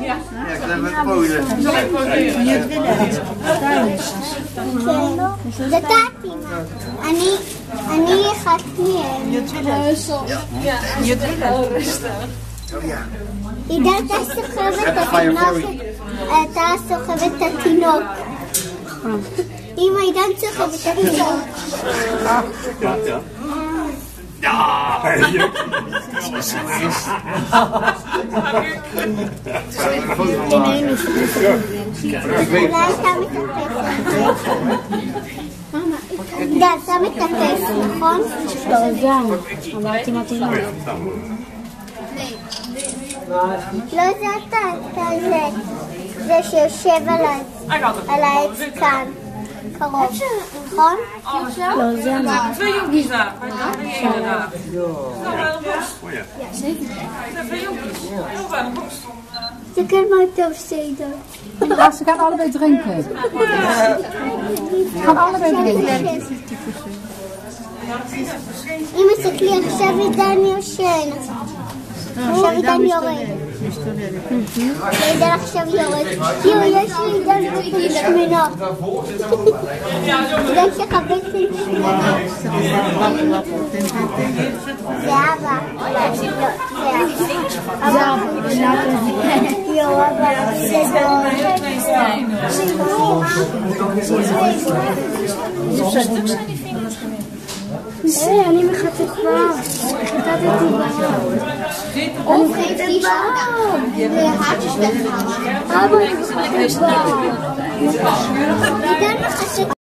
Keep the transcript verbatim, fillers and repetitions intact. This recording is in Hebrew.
Ja, ik heb het polen. זה טאטי. אני אחת מהם. עידן, אתה סוחב את התינוק. אתה סוחב את התינוק. אמא, עידן סוחב את התינוק. אולי אתה מתאפס. עידן, אתה מתאפס, נכון? לא, גם. אמרתי מתאים. לא, זה אתה, אתה זה. זה שיושב על העץ כאן. קרוב, נכון? לא, זה אני. Twee jonkies daar. Waar ben je inderdaad? Zeker. Twee jonkies. Heel bij de borst. זה כן מה אתה עושה איתו. Ze gaan allebei drinken. Ze gaan allebei drinken. אמא, תסתכלי, עכשיו עידן יושן. עכשיו עידן יורד. עידן עכשיו יורד. יו, יש לי עידן ופי שמנות. עידן שחבק לי שמנות. זה אבא. זה אבא. יו, אבא. זה אני מחטאת כבר. חטאתי כבר. אני מחטאת כבר. אבא, אני מחטאת כבר.